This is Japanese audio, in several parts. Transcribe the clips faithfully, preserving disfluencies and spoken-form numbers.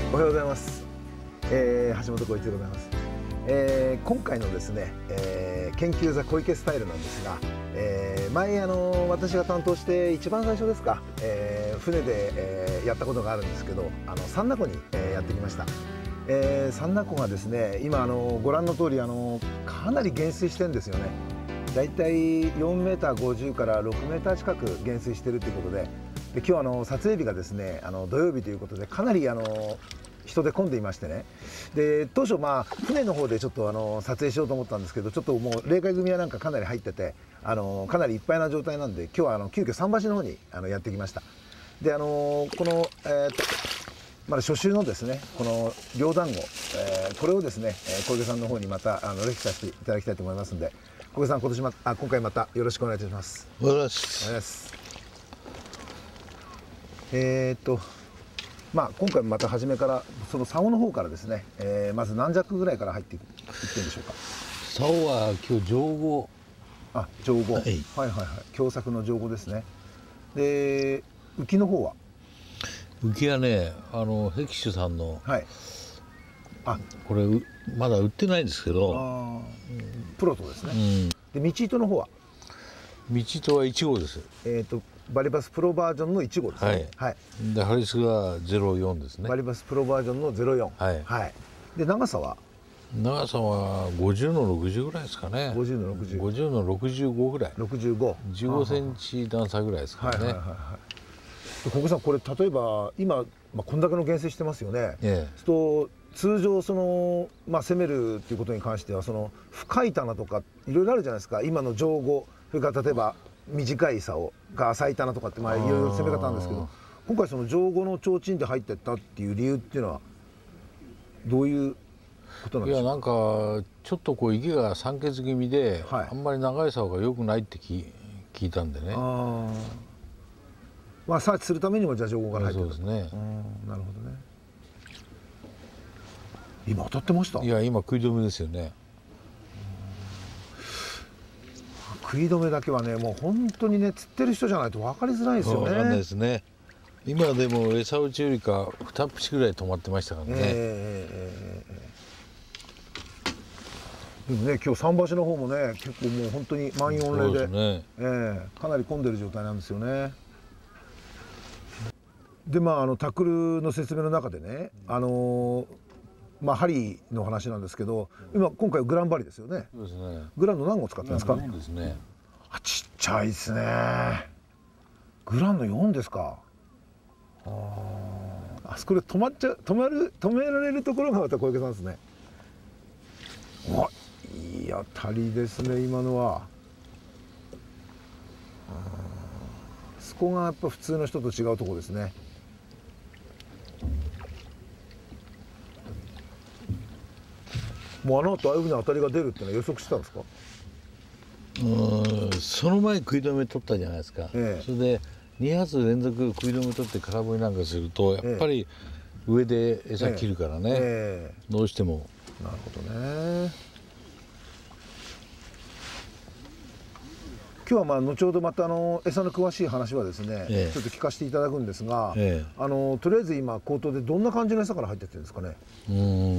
おはようございます、えー、橋本浩一でございます、えー、今回のですね、えー、研究座小池スタイルなんですが、えー、前あの私が担当して一番最初ですか、えー、船で、えー、やったことがあるんですけど、あの三名湖に、えー、やってきました。えー、三名湖がですね、今あのご覧の通りあのかなり減水してるんですよね。だいたいよんメーターごじゅうからろくメーター近く減水しているということで、で今日あの撮影日がですね、あの土曜日ということでかなりあの人で混んでいましてね。で当初まあ船の方でちょっとあの撮影しようと思ったんですけど、ちょっともう例会組はなんかかなり入ってて、あのかなりいっぱいな状態なんで、今日はあの急遽桟橋の方にあのやってきました。であのこの、えー、とまだ初秋のですね、この両団子、えー、これをですね小池さんの方にまたあのレクチャーしていただきたいと思いますんで、小池さん今年まあ今回またよろしくお願いいたします。 おはようございます。 おはようございます。えー、っとまあ今回また初めからその竿の方からですね、えー、まず何尺ぐらいから入っていってんでしょうか。 竿は今日上後。 あ、上後、はい、はいはいはい狭窄の上後ですね。で浮きの方は浮きはね、あのヘキシュさんの、 はい、あこれまだ売ってないんですけど、 あプロトですね、 うん、 で道糸の方は道糸はいち号です。 えー、っとバリバスプロバージョンのいち号ですね。 はい、 はい、 でハリスがゼロよんですね。 バリバスプロバージョンのゼロよん、 はい、 はい、で長さは長さはごじゅうのろくじゅうぐらいですかね。 ごじゅうのろくじゅう、 ごじゅうのろくじゅうごぐらい、 ろくじゅうご、 じゅうごセンチ段差ぐらいですからね。 小池さん、これ例えば今、まあ、こんだけの減水してますよね。 ええ、 と通常その、まあ、攻めるっていうことに関してはその深い棚とかいろいろあるじゃないですか。今の上後、それから例えば短い竿が浅い棚とかってまあいろいろ攻め方あるんですけど、今回その上後の提灯で入ってったっていう理由っていうのはどういうことなんでしょうか。 いや、なんかちょっとこう池が酸欠気味で、はい、あんまり長い竿が良くないって聞いたんでね。あ、 まあサーチするためにもじゃあ上後から入ってる。 そうですね。 なるほどね。今当たってました。 いや、今食い止めですよね。 食い止めだけはね、もう本当にね、釣ってる人じゃないと分かりづらいですよね。 分かんないですね。今でも餌打ちよりか二節ぐらい止まってましたからね。えー、でもね、今日桟橋の方もね、結構もう本当に満員御礼で、 ね、 えー、かなり混んでる状態なんですよね。でまああのタックルの説明の中でね、あのー、まあ針の話なんですけど、今今回グランバリですよね。 そうですね。 グランの何号使ってるんですか。 よんですね。 あ、ちっちゃいですね。グランのよんですか。ああそこで止まっちゃ止まる止められるところがまた小池さんですね。わ、いい当たりですね今のは。そこがやっぱ普通の人と違うところですね。もうあの後ああいうふうに当たりが出るってのは予測してたんですか。 うん、その前食い止め取ったじゃないですか。ええ、それでに発連続食い止め取って空振りなんかするとやっぱり上で餌切るからね、えええ、どうしても。 なるほどね。今日はまあ後ほどまたあの餌の詳しい話はですね、ええ、ちょっと聞かせていただくんですが、ええ、あのとりあえず今口頭でどんな感じの餌から入ってってるんですかね。 うん、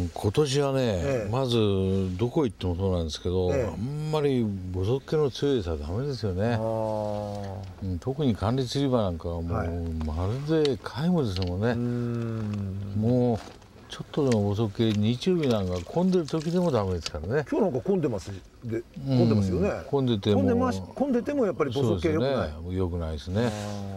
今年はね、ええ、まずどこ行ってもそうなんですけど、ええ、あんまりボソッケの強い餌はダメですよね。うん、特に管理釣り場なんかはもう、はい、まるで皆無ですもんね。うんもうちょっとでもボソッケ、日曜日なんか混んでる時でもダメですからね。 今日なんか混んでますで混んでますよね。 混んでても混んでます混んでてもやっぱりボソッケ良くない。 そうですね、良くないですね。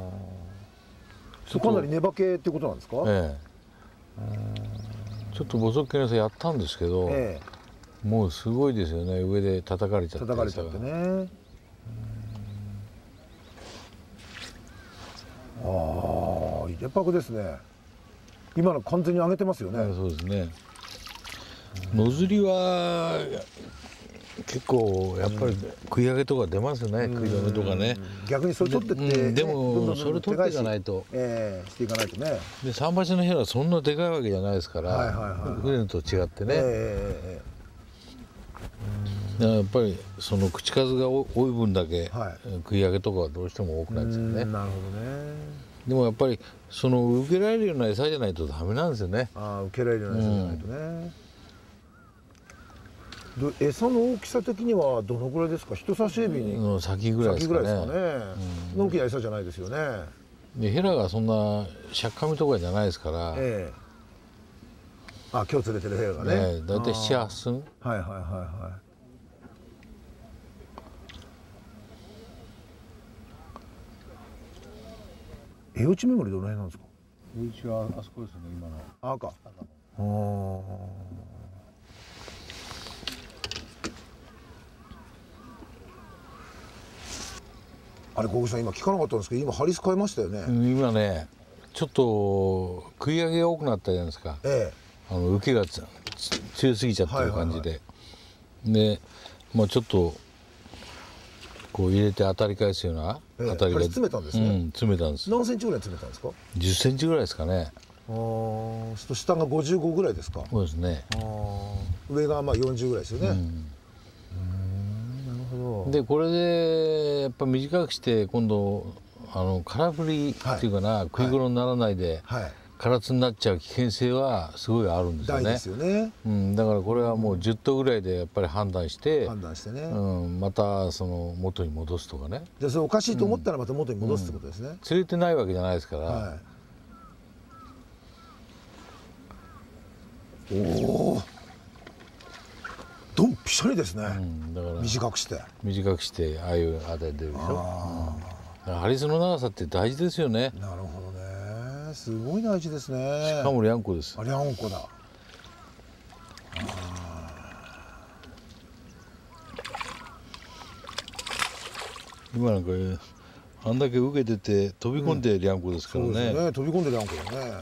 かなり粘けってことなんですか。ええ、ちょっとボソッケの餌やったんですけど、ええ、もうすごいですよね。上で叩かれちゃって。 叩かれちゃってね。ああ、入れパクですね。今の完全に上げてますよね。 そうですね。野釣りは結構やっぱり食い上げとか出ますね。食い止めとかね。 逆にそれ取ってって、 うん、でもそれ取っていかないと、 ええ、していかないとね。 で桟橋の部屋はそんなでかいわけじゃないですから、船と違ってね。ええ、やっぱりその口数が多い分だけ食い上げとかはどうしても多くなるんですよね。 なるほどね。 でもやっぱりその受けられるような餌じゃないとダメなんですよね。 ああ、受けられるような餌じゃないとね。うん、で餌の大きさ的にはどのぐらいですか？人差し指にの先ぐらいですかね。先ぐらいですかね。 うん、大きな餌じゃないですよね。 でヘラがそんなしゃっかみとかじゃないですから。 ええ、あ、今日釣れてるヘラがね。 ええ、だいたいなな、はち寸。 はいはいはいはい。エオチメモリどの辺なんですか？ エオチはあそこですね、今の。 あ、赤。ああれ、小口さん、今聞かなかったんですけど、今ハリス変えましたよね。 今ね、ちょっと食い上げが多くなったじゃないですか。ええ、あの受けがつ強すぎちゃってる感じで、はいはいはい、で、まあちょっとこう入れて当たり返すような、ええ、当たりが詰めたんですね。うん、 詰めたんです。 何センチぐらい詰めたんですか？ じゅっセンチぐらいですかね。 ああ、下がごじゅうごぐらいですか？ そうですね。 あ、上がまあよんじゅうぐらいですよね。うん、 でこれでやっぱ短くして今度あの空振りっていうかな、はい、食い頃にならないで、はい、空津になっちゃう危険性はすごいあるんですよね。 大ですよね。 うん、だからこれはもうじゅっ頭ぐらいでやっぱり判断して判断してね、 うん、またその元に戻すとかね。 じゃあそれおかしいと思ったらまた元に戻すってことですね。うんうん、 釣れてないわけじゃないですから。はい、 おお、ドンピシャリですね。うん、だから短くして短くしてああいうあたり出るでしょ。うん、ハリスの長さって大事ですよね。 なるほどね、すごい大事ですね。 しかもリャンコです。 あ、リャンコだ。 今なんかあんだけ受けてて飛び込んでリャンコですからね。うん、そうですね、 飛び込んでリャンコだね。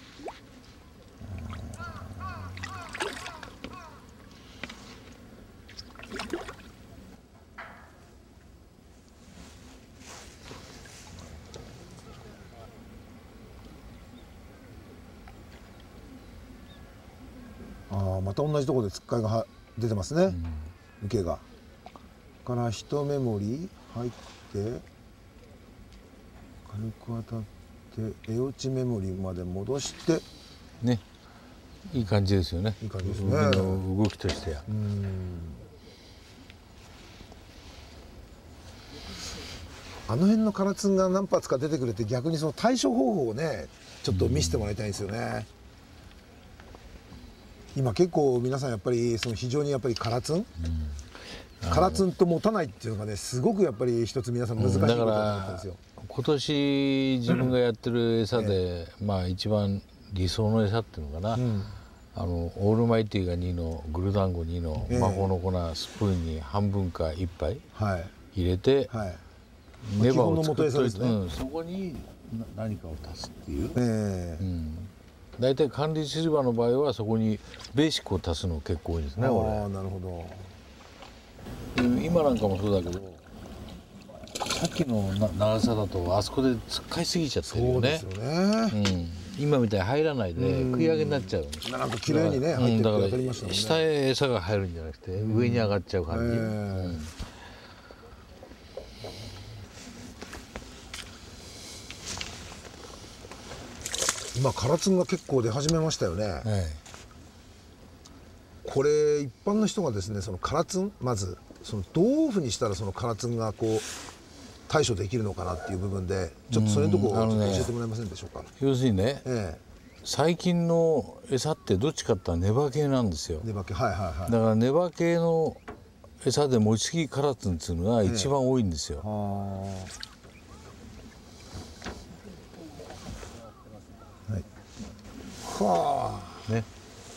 また同じところでつっかいが出てますね、うん、受けが。から一目盛り入って軽く当たってエオチ目盛りまで戻してね、いい感じですよね。 いい感じですね、 海の動きとしては。うん、 あの辺の唐津が何発か出てくれて逆にその対処方法をねちょっと見せてもらいたいんですよね。今結構皆さんやっぱりその非常にやっぱり唐津、うん、唐津と持たないっていうのがねすごくやっぱり一つ皆さん難しいことだと思ったんですよ。 今年自分がやってる餌で、うん、まあ一番理想の餌っていうのかな、うん、あのオールマイティがにのグルダンゴにの魔法の粉スプーンに半分かいっぱい入れて、はいはい、ネバを作っといて、ね、うん、そこに何かを足すっていう。えーうん大体管理シルバーの場合はそこにベーシックを足すの結構多いですね。 ああ、なるほど。今なんかもそうだけどさっきの長さだとあそこでつっかいすぎちゃってるよね。そうですよね、うん、今みたいに入らないで食い上げになっちゃう。 なんか綺麗にね入ってって分かりましたもんね。 下へ餌が入るんじゃなくて上に上がっちゃう感じ。うん、 今唐津が結構出始めましたよね、はい、これ一般の人がですねその唐津まずそのどういうふうにしたらその唐津がこう対処できるのかなっていう部分でちょっとそれのところを教えてもらえませんでしょうか。ね、 要するにね、ええ、最近の餌ってどっちかってネバ系なんですよ。 ネバ系、はいはいはい。 だからネバ系の餌で持ちすぎ唐津っていうのが一番多いんですよ。ええ、はあ、ね、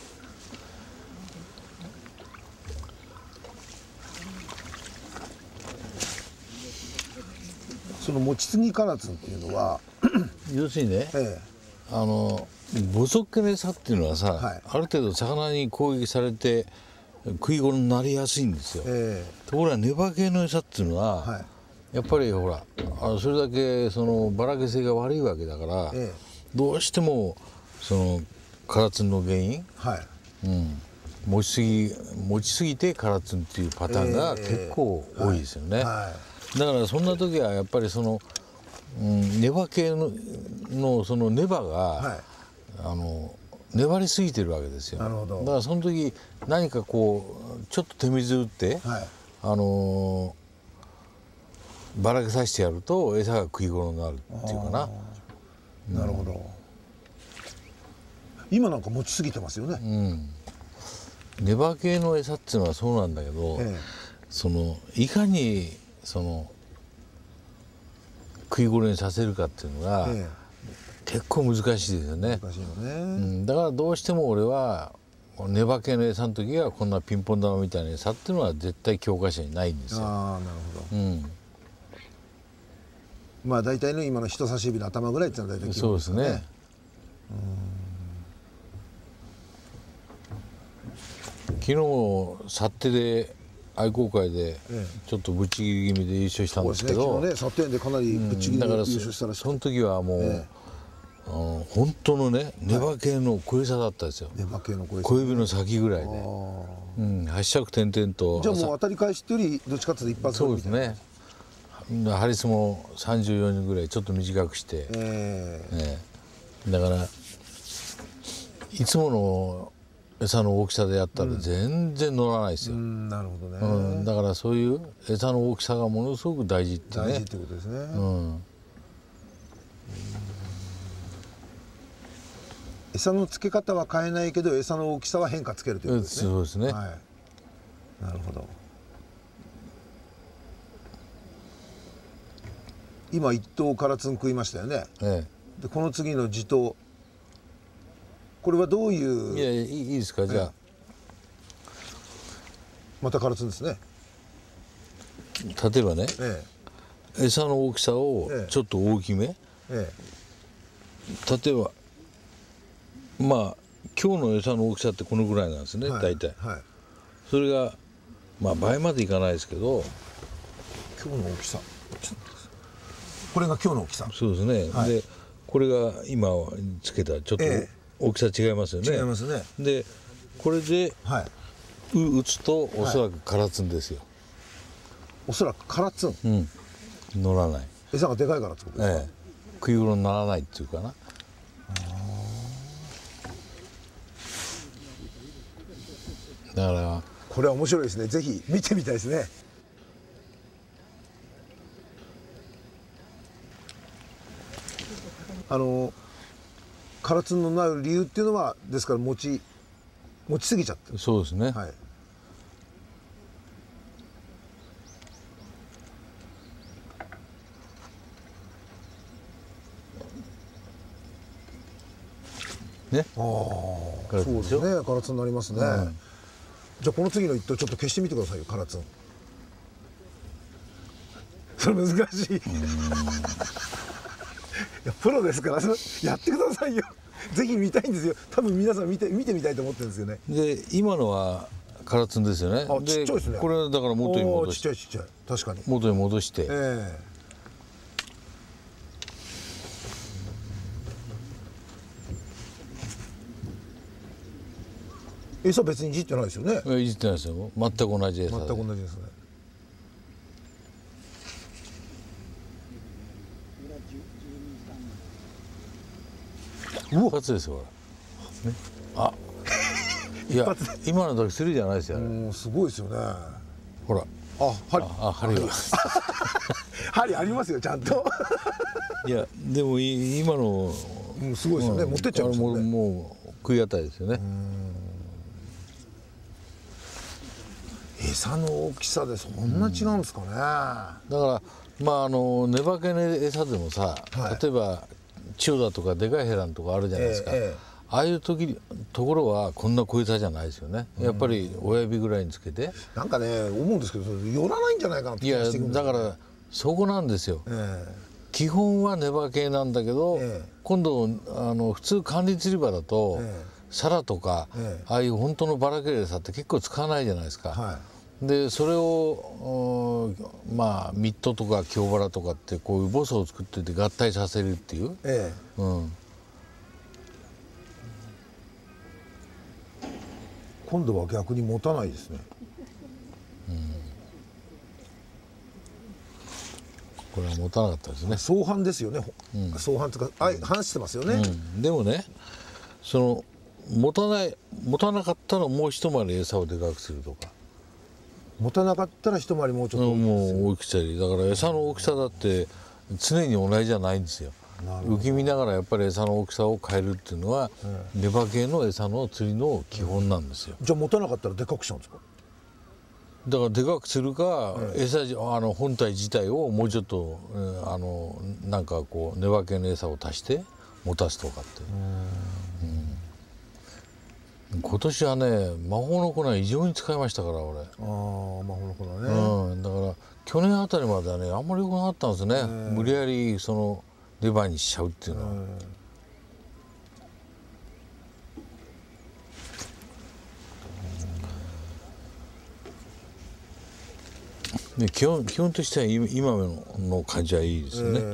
その持ちすぎ唐津っていうのは要するにね、ええ、あのボソッケの餌っていうのはさ、はい、ある程度魚に攻撃されて食い頃になりやすいんですよ、ええ、ところがネバ系の餌っていうのは、はい、やっぱりほらあのそれだけそのばらけ性が悪いわけだから、ええ、どうしてもその唐津の原因、はい、うん、持ちすぎ持ちすぎて唐津っていうパターンが結構多いですよね、えーはいはい、だからそんな時はやっぱりそのうん、ネバ系ののそのネバが、はい、あの粘りすぎてるわけですよ。 なるほど。 だからその時何かこうちょっと手水打って、はい、あのばらけさせてやると餌が食い頃になるっていうかな。 なるほど、うん、今なんか持ちすぎてますよね。 うん、ネバ系の餌っていうのはそうなんだけど、ええ、そのいかにその食い頃にさせるかっていうのが、ええ、結構難しいですよね。 難しいよね、 うん、だからどうしても俺はネバ系の餌の時はこんなピンポン玉みたいな餌っていうのは絶対教科書にないんですよ。 ああ、なるほど。うん、まあ大体の今の人差し指の頭ぐらいっていうのは大体基本ですね。そうですね。 昨日もサッテで愛好会でちょっとぶっちぎり気味で優勝したんですけど、 そうですね、昨日ね、サッテでかなりぶっちぎりで優勝したらしくて、 その時はもう、ええ、あの本当のねネバ系の小餌だったんですよ。 ネバ系の小餌、 小指の先ぐらいで、うん、八尺点々と。 じゃあもう当たり返しっていうよりどっちかっていうと一発そうですね。ハリスもさんじゅうよにんぐらいちょっと短くして、えーえー、だからいつもの餌の大きさでやったら全然乗らないですよ。うん、 なるほどね、 うん、だからそういう餌の大きさがものすごく大事ってね。 大事ってことですね。うん、餌の付け方は変えないけど餌の大きさは変化つけるということですね。 そうですね、 はい、なるほど。今一頭唐津ん食いましたよね、ええ、でこの次の地頭、これはどういう。 いやいいですか、じゃあ、 また唐津ですね。 例えばね、ええ、餌の大きさをちょっと大きめ、ええ、例えばまあ今日の餌の大きさってこのぐらいなんですね、はい、大体、はい、それがまあ倍までいかないですけど、 今日の大きさ、これが今日の大きさ。 そうですね、はい、でこれが今つけたちょっと大きさ違いますよね。 違いますね。 でこれで、はい、う打つとおそらく唐津んですよ。はい、 おそらく唐津ん、 うん、乗らない。 餌がでかいからってことですか。ええ、 食い頃にならないっていうかな。だからこれは面白いですね。ぜひ見てみたいですね。あの唐津のなる理由っていうのはですから持ち持ちすぎちゃってる。 そうですね。はい。ね。ああ、 そうですね。唐津になりますね。うん、じゃあこの次の一頭ちょっと消してみてくださいよ、唐津。それ難しい。いやプロですからやってくださいよ。ぜひ見たいんですよ。多分皆さん見て見てみたいと思ってるんですよね。 で今のは唐津ですよね。 あ、ちっちゃいですね。 これだから元に戻して。 ちっちゃいちっちゃい。確かに。 元に戻して。 ええ。餌別にいじってないですよね。 いじってないですよ。全く同じ餌で。 全く同じですね。 一発ですよ、これ。ね、あ、いや、今の時スリーじゃないですよ。 もうすごいですよね。 ほら。 あ、針。 あ、針が。 針ありますよ、ちゃんと。 いや、でも、今の。もうすごいですよね。持ってっちゃいますよね。 もう、食い当たりですよね。 餌の大きさでそんな違うんですかね。だから、まあ、あの、ネバ系の餌でもさ、例えば。千代田とかでかいヘランとかあるじゃないですか、ええ、ああいう時ところはこんな小餌じゃないですよね。やっぱり親指ぐらいにつけて、 なんかね思うんですけど寄らないんじゃないかなって気がしてくるんですよね。 いやだからそこなんですよ、ええ、基本はネバ系なんだけど、ええ、今度あの普通管理釣り場だと、ええ、サラとか、ええ、ああいう本当のバラ系餌って結構使わないじゃないですか、はい、でそれをまあミットとか京バラとかってこういうボスを作ってて合体させるっていう、ええ、うん、 今度は逆に持たないですね、 これは持たなかったですね。 相反ですよね、うん、相反というか、あ、反してますよね、 うん、でもね、その持たない持たなかったらもう一回り餌をでかくするとか、 持たなかったら一回りもうちょっと大きくする、 もう大きくしたり、だから餌の大きさだって常に同じじゃないんですよ。浮き見ながらやっぱり餌の大きさを変えるっていうのは、うん、ネバ系の餌の釣りの基本なんですよ。 じゃあ持たなかったらでかくしちゃうんですか？ だからでかくするか、うん、餌あの本体自体をもうちょっと、うん、あのなんかこうネバ系の餌を足して持たすとかって。うん、今年はね魔法の粉異常に使いましたから俺。ああ、 魔法の粉ね。 うん、だから去年あたりまではねあんまり良くなかったんですね。無理やりそのレバーにしちゃうっていうのは。で基本基本としては今の感じはいいですよね。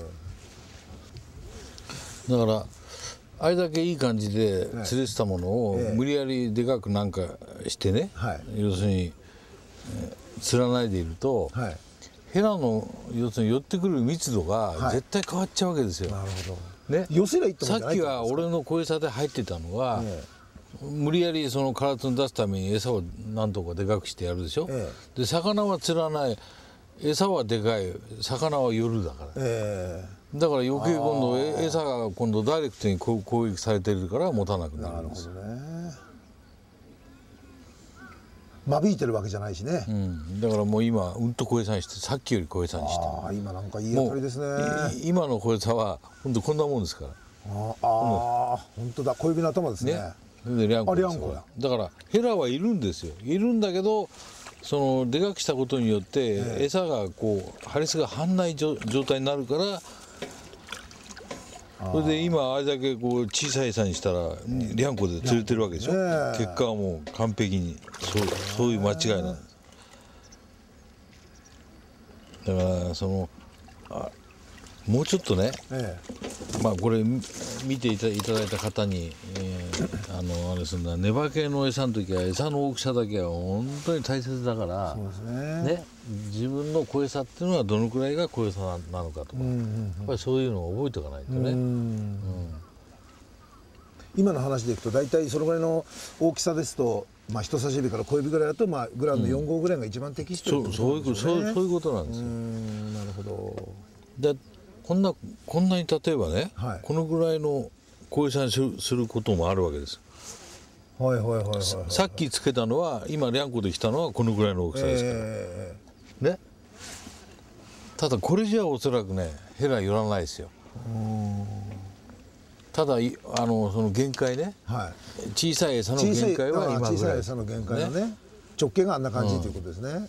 だからあれだけいい感じで釣れてたものを無理やりでかくなんかしてね、はい、要するに、えー、釣らないでいると、はい、ヘラの要するに寄ってくる密度が絶対変わっちゃうわけですよ。なるほど。ね、寄せりゃいいってことじゃないですか。さっきは俺の小餌で入ってたのが、ええ、無理やりその唐津に出すために餌を何とかでかくしてやるでしょ。ええ、で魚は釣らない、餌はでかい、魚は夜だから。ええ、だから余計今度餌が今度ダイレクトに攻撃されてるから持たなくなるんです。なるほどね。 間引いてるわけじゃないしね、 うん、だからもう今うんと小餌にして、さっきより小餌にして、 ああ今なんかいい当たりですね。 今の小餌は本当こんなもんですから。 ああ、本当だ、小指の頭ですね。 ね、でリャンコですよ。だからヘラはいるんですよ。いるんだけどそのでかくしたことによって餌がこうハリスが張んない状態になるから、それで今あれだけこう小さい餌にしたらリャンコで釣れてるわけでしょ。結果はもう完璧にそうそういう間違いなんです。だからそのあもうちょっとね、ええ、まあこれ見ていただいた方に、えー、あのあれするのはネバ系の餌の時は餌の大きさだけは本当に大切だから、そうですね、ね、自分の小餌っていうのはどのくらいが小餌なのかとか、うんうんうん、やっぱりそういうのを覚えておかないとね。うん、うん、 今の話でいくと大体そのぐらいの大きさですと、まあ、人差し指から小指ぐらいだと、まあ、グラムのよん号ぐらいが一番適してるってことですよね。 そういうことなんですよ。うん、なるほど。 でこんなこんなに例えばね、はい、このぐらいの小餌にすることもあるわけです。 はいはいはいはい、はい、 さっきつけたのは今リャンコできたのはこのぐらいの大きさですから、えー、ね。ただこれじゃおそらくねヘラ寄らないですよ。ただあのその限界ね、はい、小さい餌の限界は今ぐらい。 小さい餌の限界のね、ね、直径があんな感じ、うん、ということですね。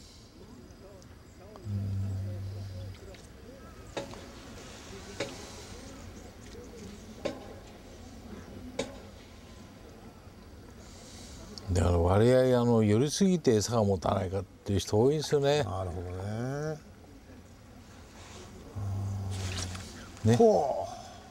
だから割合あの寄りすぎて餌が持たないかっていう人多いですよね。 なるほどね。 ね。 ほ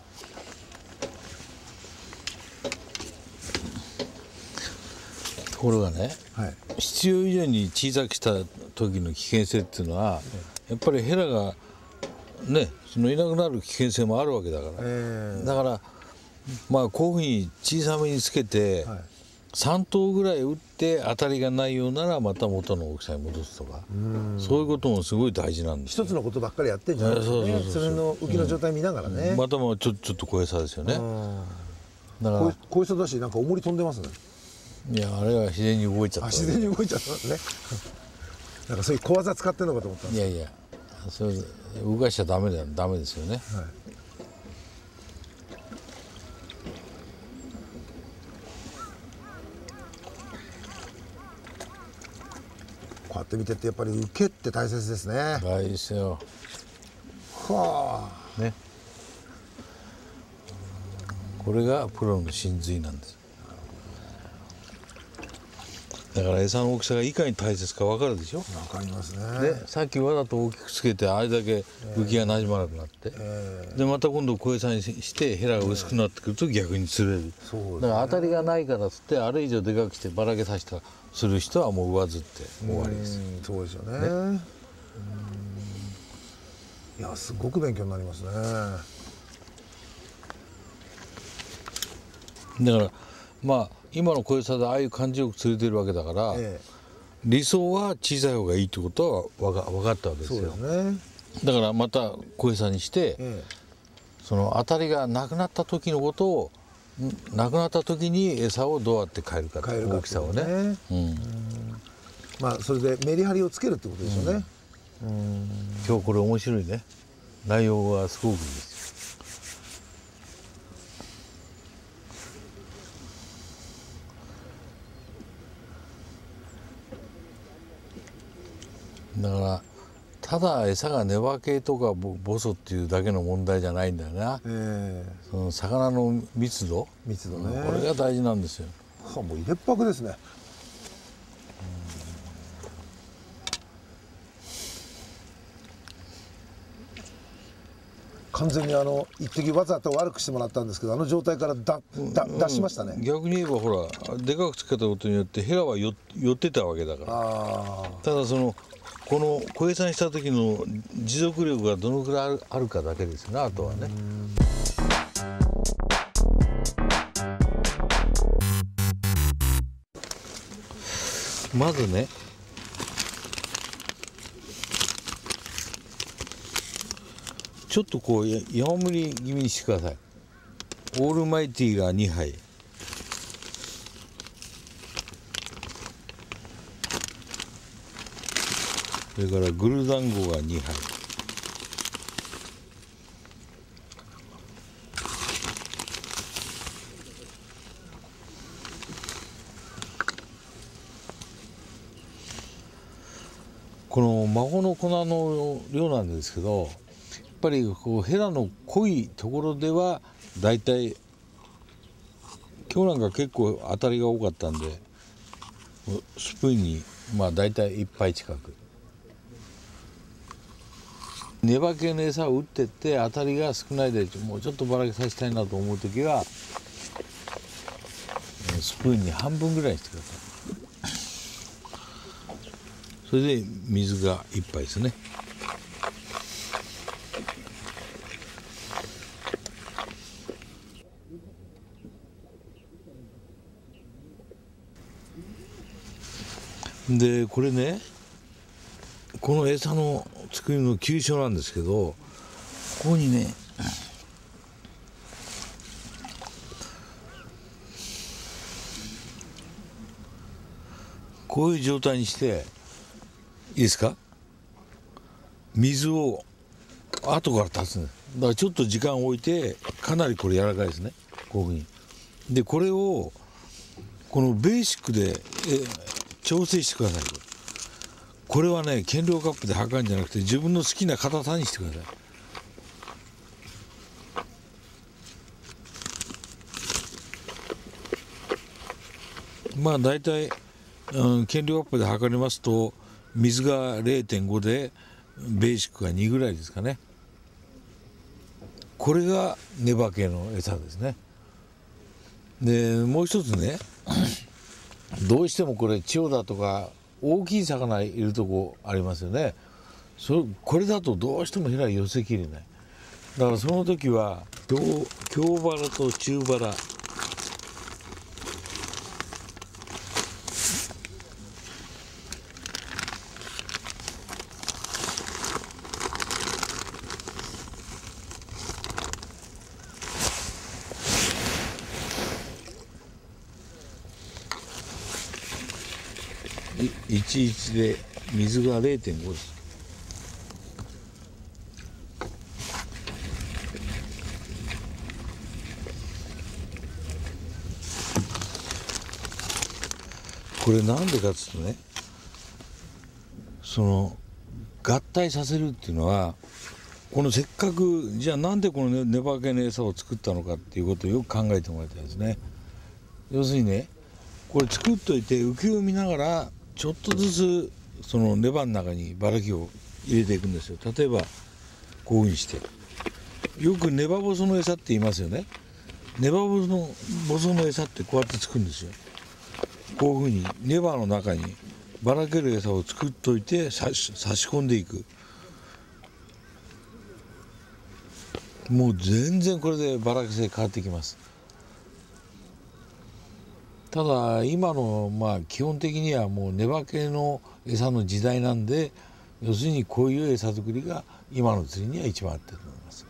う。ところがね、はい、必要以上に小さくした時の危険性っていうのは、はい、やっぱりヘラがねそのいなくなる危険性もあるわけだから、えー、だからまあこういうふうに小さめにつけて、はい、さん頭ぐらい打って当たりがないようならまた元の大きさに戻すとか、うそういうこともすごい大事なんですよ。 一つのことばっかりやってんじゃないですかね。それの浮きの状態見ながらね、 うん、またもちょちょっと小餌ですよね。 だから小餌だしなんか重り飛んでますね。 いやあれは自然に動いちゃった。 自然に動いちゃったんですね。なんかそういう小技使ってるのかと思ったんです。 いやいやそれ動かしちゃダメだよダメですよね。はい、 こうやって見てってやっぱり受けって大切ですね。 大事ですよ。 はあ。ね。 これがプロの真髄なんです。だから餌の大きさがいかに大切か分かるでしょ。 分かりますね。 でさっきわざと大きくつけてあれだけ浮きがなじまなくなって、えー、でまた今度小餌にしてヘラが薄くなってくると逆に釣れる、えー、だから当たりがないからつってあれ以上でかくしてばらけさせたする人はもう上ずって終わりです。 そうですよね。ね、 いやすごく勉強になりますね。 だからまあ今の小餌でああいう感じよく釣れてるわけだから、ええ、理想は小さい方がいいってことは分か、分かったわけですよ。 そうですね。 だからまた小餌にして、ええ、その当たりがなくなった時のことをなくなった時に餌をどうやって変えるかって大きさをね、うん、 まあそれでメリハリをつけるってことですよね。 うん、うん今日これ面白いね。内容がすごくいいですよ。だからただ餌が根分けとかボソっていうだけの問題じゃないんだよな、えー、その魚の密度密度ね、 これが大事なんですよ。 はあ、もう入れっぱくですね。完全にあの一滴わざと悪くしてもらったんですけど、あの状態からだだ出しましたね、 うん、逆に言えばほらでかくつけたことによってヘラはよ寄ってたわけだから。あただそのこの小餌にした時の持続力がどのくらいある、あるかだけですね、あとはね。まずねちょっとこう山盛り気味にしてください。オールマイティーがにはい、それからグルダンゴがにはい、この孫の粉の量なんですけど、やっぱりこうヘラの濃いところではだいたい今日なんか結構当たりが多かったんでスプーンにまあだいたいいっぱい近く。根ばけの餌を打ってって当たりが少ないでもうちょっとばらけさせたいなと思う時はスプーンに半分ぐらいにしてください。それで水がいっぱいですね。でこれねこの餌の作りの急所なんですけど、ここにねこういう状態にしていいですか、水を後から足すんです。だからちょっと時間を置いてかなりこれ柔らかいですね、こういうふうに。でこれをこのベーシックでえ調整してください。これはね計量カップで測るんじゃなくて自分の好きな硬さにしてください。まあ大体、うん、計量カップで測りますと水が れいてんご でベーシックがにぐらいですかね。これが根ばけの餌ですね。でもう一つねどうしてもこれ千代田とか大きい魚いるとこありますよね。それこれだとどうしてもヘラ寄せきれない。だからその時は京バラと中バラいちいちで水が れいてんご です。これなんでかっつうとね、その合体させるっていうのはこのせっかくじゃあなんでこの根ばけの餌を作ったのかっていうことをよく考えてもらいたいですね。要するにねこれ作っといて浮きを見ながらちょっとずつその根羽の中にばらきを入れていくんですよ。例えばこういうふうにしてよくネバボソの餌って言いますよね。ネバボソのボソの餌ってこうやって作るんですよ。こういうふうにネバの中にばらける餌を作っといて差し込んでいく。 もう全然これでばらけ性変わってきます。ただ今のまあ基本的にはもう根ばけの餌の時代なんで、要するにこういう餌作りが今の釣りには一番合ってると思います。